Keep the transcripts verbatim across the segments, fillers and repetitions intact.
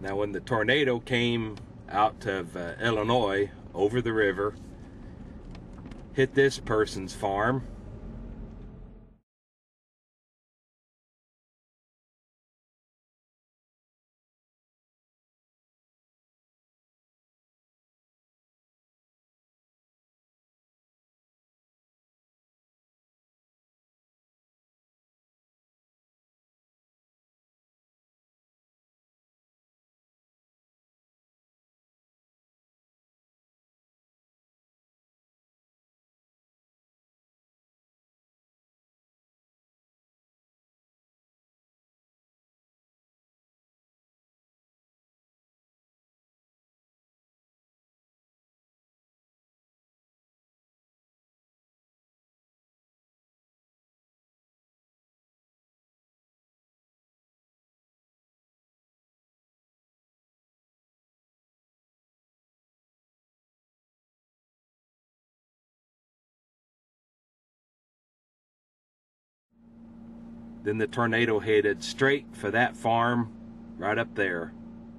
Now when the tornado came out of uh, Illinois over the river, hit this person's farm, then the tornado headed straight for that farm right up there.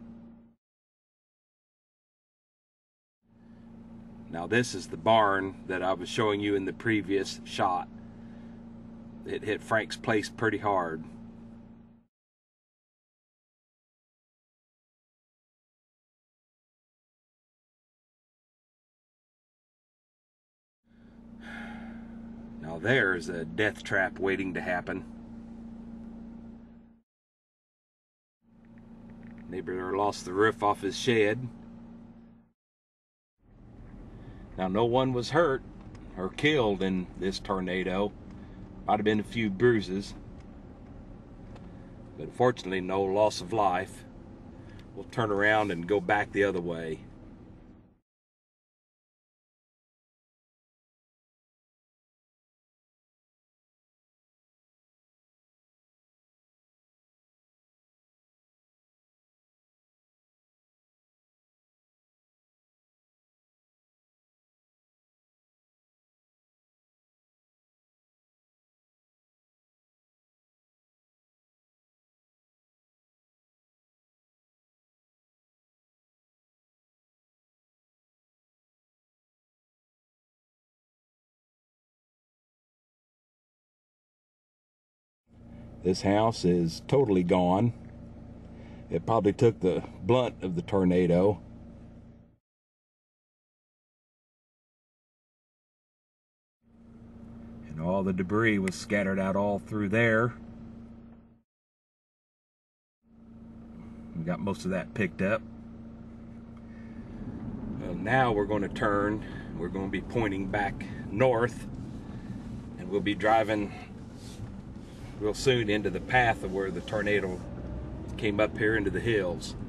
Now this is the barn that I was showing you in the previous shot. It hit Frank's place pretty hard. Now there's a death trap waiting to happen. Neighbor lost the roof off his shed. Now no one was hurt or killed in this tornado. Might have been a few bruises, but fortunately no loss of life. We'll turn around and go back the other way. This house is totally gone. It probably took the blunt of the tornado. And all the debris was scattered out all through there. We got most of that picked up. Well, now we're going to turn. We're going to be pointing back north, and we'll be driving real soon into the path of where the tornado came up here into the hills.